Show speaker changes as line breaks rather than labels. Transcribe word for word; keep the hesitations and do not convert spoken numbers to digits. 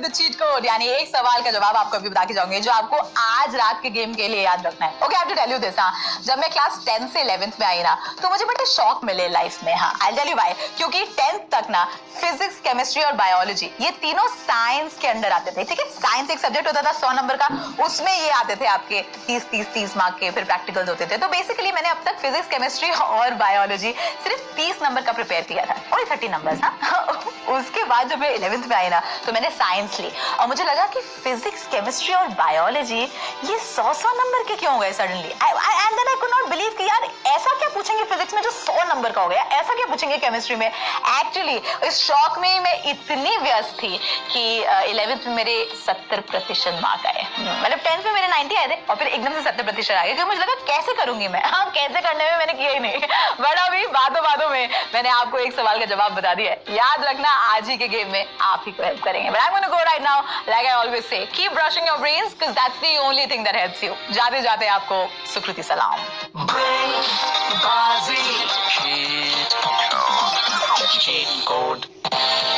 The cheat code, यानी एक सवाल का जवाब आपको अभी बता के जाऊंगी जो आपको आज रात के गेम के लिए याद रखना है। Okay, I have to tell you this. हाँ, जब मैं क्लास टेंथ से इलेवेंथ में आई ना तो मुझे बड़े शौक मिले लाइफ में। हाँ, आई टेल यू व्हाई, क्योंकि टेंथ तक ना फिजिक्स, केमिस्ट्री और बायोलॉजी ये तीनों साइंस के अंडर आते थे। ठीक है, साइंस एक सब्जेक्ट होता था सौ नंबर का, उसमें ये आते थे आपके तीस तीस तीस मार्क के, फिर प्रैक्टिकल्स होते थे। तो बेसिकली मैंने अब तक फिजिक्स, केमिस्ट्री और बायोलॉजी सिर्फ तीस नंबर का प्रिपेयर किया था, और थर्टी नंबर्स। हाँ, उसके बाद जब मैं इलेवेंथ में आई ना तो मैंने साइंस ली और मुझे लगा कि फिजिक्स, केमिस्ट्री और बायोलॉजी ये सौ सौ नंबर के क्यों हो गए suddenly. And then I could not believe कि यार ऐसा क्या पूछेंगे फिजिक्स में जो सौ नंबर का हो गया, ऐसा क्या पूछेंगे केमिस्ट्री में। एक्चुअली इस शौक में मैं इतनी व्यस्त थी कि इलेवेंथ में मेरे सत्तर प्रतिशत मार्क आए। मतलब टेंथ में मेरे नाइन्टी आए थे और फिर एकदम से सत्तर प्रतिशत आ गए, क्योंकि मुझे लगा कैसे करूंगी मैं। हाँ, कैसे करने में मैंने किया ही नहीं, बट अभी बातों बातों में मैंने आपको एक सवाल का जवाब बता दिया है। याद रखना, आज ही के गेम में आप ही को हेल्प करेंगे। But I am gonna go right now, like I always say, keep brushing your brains because that's the only thing that helps you. जाते जाते आपको सुकृति सलाम।
Cheat code.